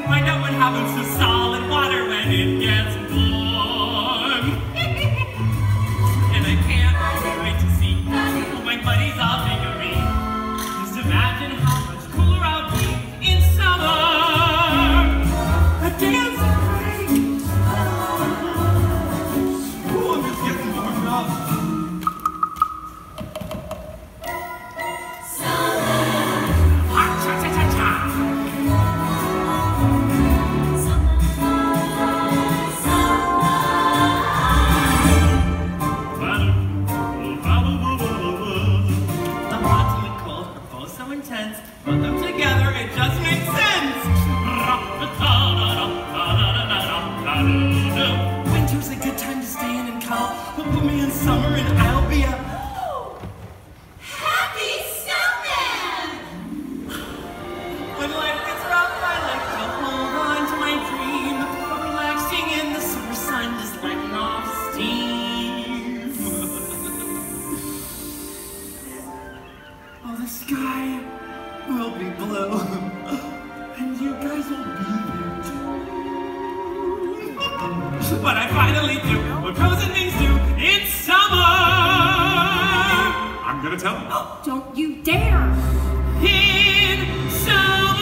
Find out what happens to solid water when it gets warm. And I can't wait to see what my buddies all think of me. Just imagine how much cooler I'll be in summer. A dance break. Oh, I'm just getting warmed up. Put them together, it just makes sense. Winter's a good time to stay in and cuddle, but put me in summer and I'll be a happy snowman! When life gets rough, I like to hold on to my dream, relaxing in the summer sun, just letting off steam. Oh, the sky will be blue, and you guys will be here too. But I finally do what frozen things do. It's summer! I'm gonna tell him. Don't you dare! In summer!